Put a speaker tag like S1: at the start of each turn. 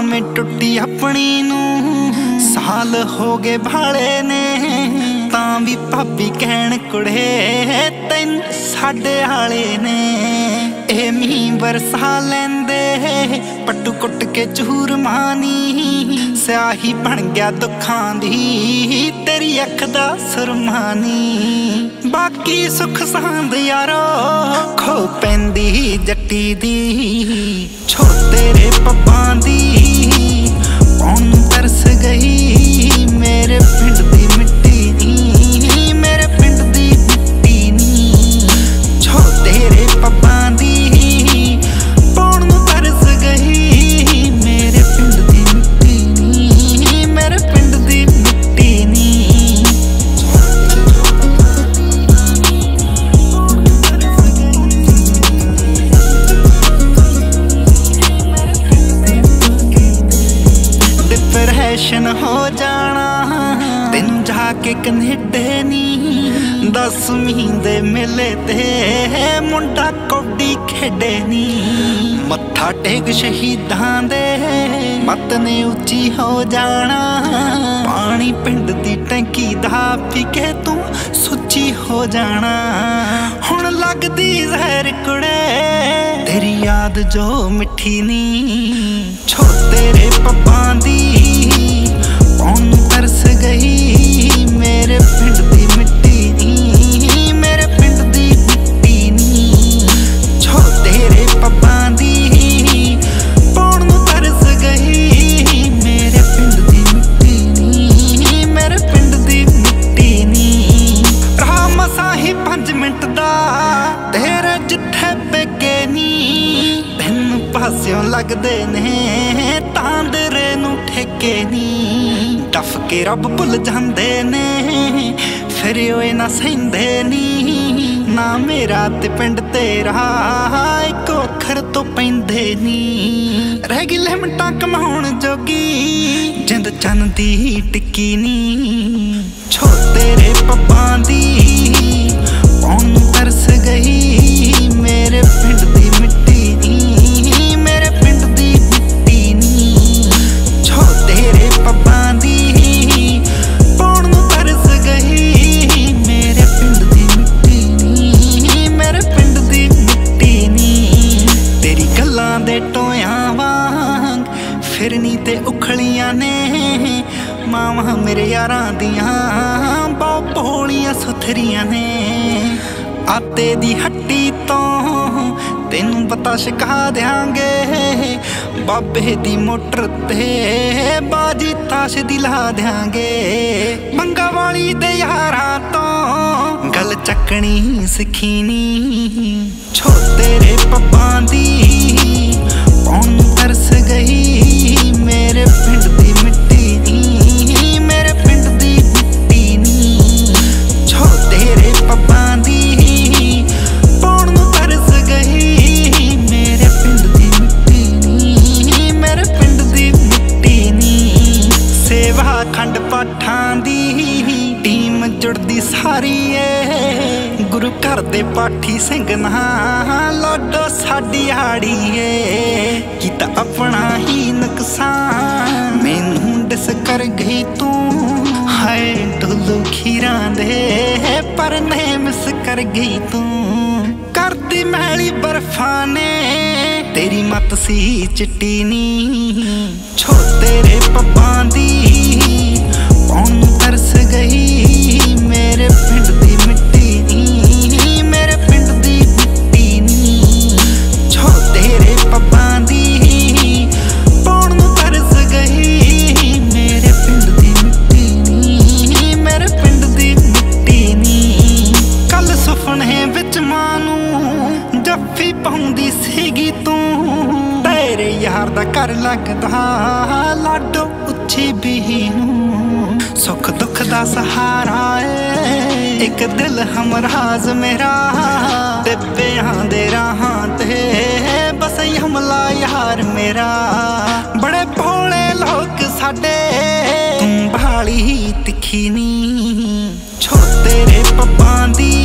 S1: में टुटी अपनी नू साल हो गए भाले ने तां भी भाभी कहण कुड़े तैन साडे आले ने ए मीं बरसा लैंदे पट्टू कुट के चूर मानी स्याही बन गया दुखां दी तेरी अख दा सुरमानी बाकी सुख सांद यारो खो पैंदी जट्टी दी छो तेरे पब्बां दी कौन तरस गई मेरे पिंड दी मिट्टी नी मेरे पिंड दी मिट्टी नी छो तेरे पब्बां दी कौन तरस गई मेरे पिंड दी मिट्टी नी मेरे पिंड दी मिट्टी नी डिप्रेशन हो जाना तेन जाके कनेडे नी 10वीं दे मेले ते मुंडा कौडी खेडे नी मत्था टेक शहीदां दे मत ने उच्ची हो जाना पानी पिंड दी टैंकी दा पी के तू सुच्ची हो जाना हुण लगदी जहर कुड़े तेरी याद जो मिठी नी छो तेरे पब्बां दी कौन तरस गई मेरे पिंड दी मिट्टी नी मेरे पिंड दी मिट्टी नी छो तेरे पब्बां दी कौन तरस गई मेरे पिंड दी मिट्टी नी मेरे पिंड दी मिट्टी नी रहा मसा ही 5 मिंट दा तेरे जिथे बेगे नी तेन पास्यों लगदे ने तांदरे नू ठेके नी टफ के रब भुल जांदे ने फिर ओए ना सहिंदे नी ना मेरा ते पिंड तेरा इको अखर तो पैंदे नी रह गई लिमटां कमाउण जोगी जिंद चन दी टिक्की नी छो तेरे पब्बां दी कौन तरस गई मेरे पिंड दी मिट्टी नी मेरे पिंड दी मिट्टी नी छो तेरे पब्बां दी कौन तरस गई मेरे पिंड दी मिट्टी नी मेरे पिंड दी मिट्टी नी तेरी गल्लां दे टोयां वांग फिरनी ते उखलियां ने मावां मेरे यारां दियां बहुत भोलियां सुथरियां ने आते दी हट्टी तो तेनू पता शिखा देंगे बाबे दी मोटर ते बाजी ताश दिला देंगे मंगा वाली दे यारा तो गल चकनी सिखी नी छो तेरे पब्बां दी कौन तरस गई मेरे पिंड दी मिट्टी नी मेरे पिंड दी मिट्टी नी छो तेरे पब्बां दी कौन तरस गई मेरे पिंड दी मिट्टी नी मेरे पिंड दी मिट्टी नी सेवा खंड पाठां दी टीम जुड़दी सारी ए गुरु घर दे पाठी सिंह ना लाडो साडी हाड़ी ए कीता अपना ही नुकसान मैनू डिस कर गई तू हाय डोलू खीरां दे पर ने मिस कर गई तू करदी मैली बर्फां ने तेरी मत सी चिट्टी नी छो तेरे पब्बां दी कौन तरस गई मेरे पिंड दी मिट्टी नी मेरे पिंड दी मिट्टी नी छो तेरे पब्बां दी कौन तरस गई मेरे पिंड दी मिट्टी नी मेरे पिंड दी मिट्टी नी कल सुपने विच मानू जफ्फी पाउंदी सीगी तू तेरे यार दा घर लगदा लाडो उच्ची बीनू सुख दुख दा सहारा है एक दिल हमराज मेरा ते ब्याह दे राहां ते बस हमला यार मेरा बड़े भोले लोग साडे तू भाली तिखी नी छो तेरे पब्बां दी